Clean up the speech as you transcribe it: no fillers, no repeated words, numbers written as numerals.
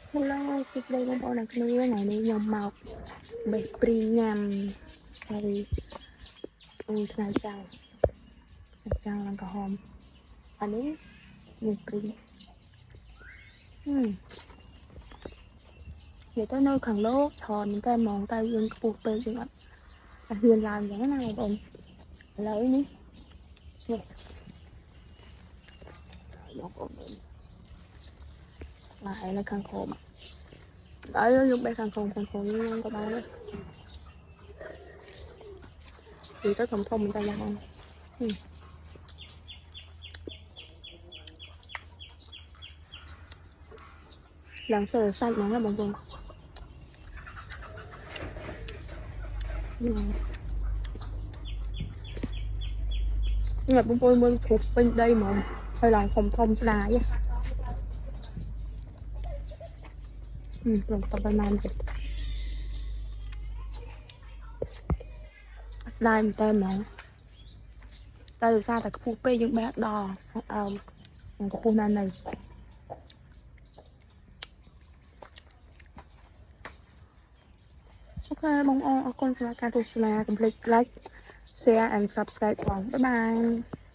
Hello, xin đây là bọn đặc này ngày nay nhom mọc bể pri nhằm rồi ngày chào là cả hôm anh ấy bể pri người ta nơi khẳng lố tròn người ta mong ta dương cuộc bê dương ạ hiền làm như thế nào bọn lấy ní lại là khăn khổ mà đấy lúc bé khăn khổ như ngon các bạn đấy thì tới thông thông người ta làm làm sờ xanh nó là bằng vùng nhưng mà bông bôi mới thuộc bên đây mà hơi lòng thông thông xa vậy lòng tập bài man rồi slime tên mà ta từ xa tại cái phe những bé đò của khu này ok mong con là complete like share and subscribe bye bye